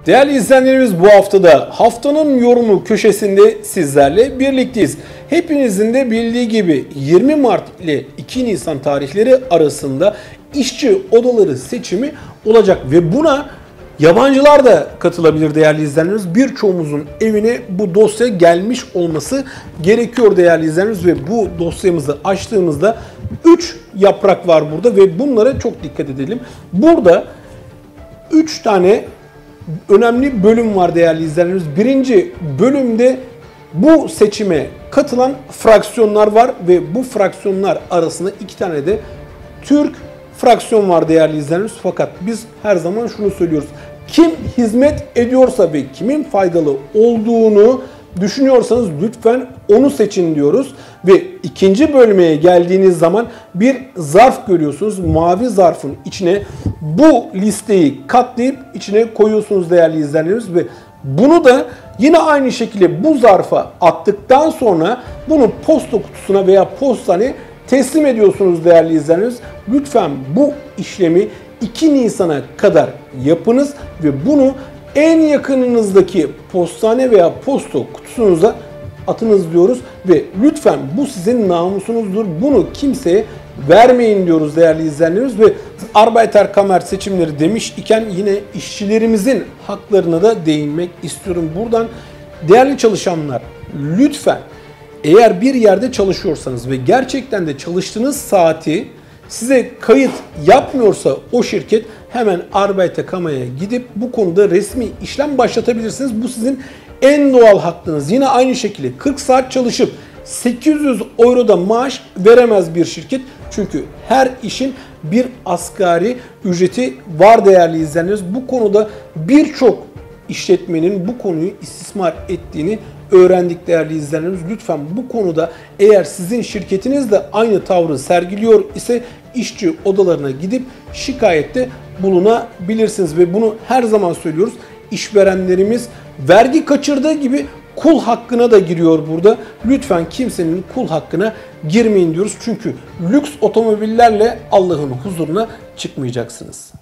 Değerli izleyenlerimiz, bu haftada haftanın yorumu köşesinde sizlerle birlikteyiz. Hepinizin de bildiği gibi 20 Mart ile 2 Nisan tarihleri arasında işçi odaları seçimi olacak ve buna yabancılar da katılabilir değerli izleyenlerimiz. Birçoğumuzun evine bu dosya gelmiş olması gerekiyor değerli izleyenlerimiz ve bu dosyamızı açtığımızda 3 yaprak var burada ve bunlara çok dikkat edelim. Burada 3 tane önemli bölüm var değerli izleyenlerimiz. Birinci bölümde bu seçime katılan fraksiyonlar var ve bu fraksiyonlar arasında 2 tane de Türk fraksiyon var değerli izleyenlerimiz. Fakat biz her zaman şunu söylüyoruz. Kim hizmet ediyorsa ve kimin faydalı olduğunu düşünüyorsanız lütfen onu seçin diyoruz. Ve ikinci bölmeye geldiğiniz zaman bir zarf görüyorsunuz. Mavi zarfın içine bu listeyi katlayıp içine koyuyorsunuz değerli izleyenlerimiz ve bunu da yine aynı şekilde bu zarfa attıktan sonra bunu posta kutusuna veya postaneye teslim ediyorsunuz değerli izleyenlerimiz. Lütfen bu işlemi 2 Nisan'a kadar yapınız ve bunu en yakınınızdaki postane veya posta kutusunuza atınız diyoruz ve lütfen bu sizin namusunuzdur. Bunu kimseye vermeyin diyoruz değerli izleyenlerimiz ve Arbeiterkammer seçimleri demiş iken yine işçilerimizin haklarına da değinmek istiyorum. Buradan değerli çalışanlar, lütfen eğer bir yerde çalışıyorsanız ve gerçekten de çalıştığınız saati size kayıt yapmıyorsa o şirket, hemen Arbeiterkammer'e gidip bu konuda resmi işlem başlatabilirsiniz. Bu sizin en doğal hakkınız. Yine aynı şekilde 40 saat çalışıp 800 euroda maaş veremez bir şirket. Çünkü her işin bir asgari ücreti var değerli izleyenlerimiz. Bu konuda birçok işletmenin bu konuyu istismar ettiğini öğrendik değerli izleyenlerimiz. Lütfen bu konuda eğer sizin şirketiniz de aynı tavrı sergiliyor ise işçi odalarına gidip şikayette bulunabilirsiniz ve bunu her zaman söylüyoruz. İşverenlerimiz vergi kaçırdığı gibi kul hakkına da giriyor burada. Lütfen kimsenin kul hakkına girmeyin diyoruz. Çünkü lüks otomobillerle Allah'ın huzuruna çıkmayacaksınız.